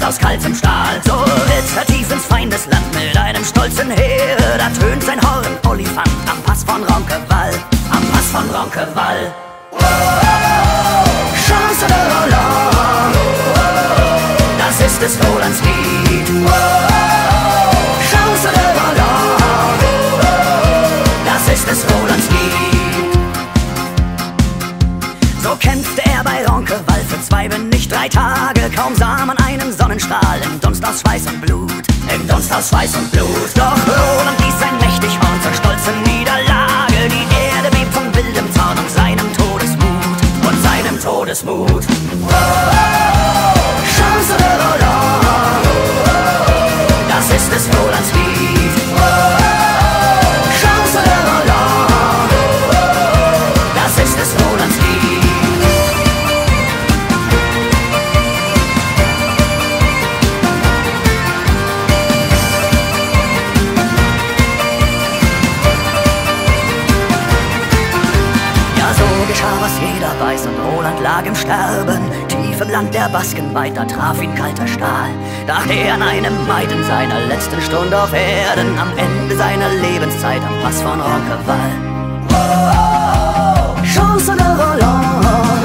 aus kaltem Stahl. So ritt er tief ins Feindesland mit einem stolzen Heer. Da tönt sein Horn Olifant am Pass von Roncesvalles, am Pass von Roncesvalles. Chanson de Roland, das ist des Rolands Lied. Chanson de Roland, das ist des Rolands Lied. So kämpfte er bei Roncesvalles für 2, wenn nicht 3 Tage. Kaum sah man einen Sonnenstrahl im Dunst aus Schweiß und Blut, im Dunst aus Schweiß und Blut. Doch Roland ließ sein mächtig Horn zur stolzen Niederlage. Die Erde bebt von wildem Zorn und seinem Todesmut, und seinem Todesmut. Chanson de Roland, das ist des Rolands Lied. Chanson de Roland, das ist des Rolands Lied. Was jeder weiß, und Roland lag im Sterben, tief im Land der Basken weit, da traf ihn kalter Stahl. Dachte er an eine Maid in seiner letzten Stunde auf Erden, am Ende seiner Lebenszeit am Pass von Roncesvalles. Chanson de Roland,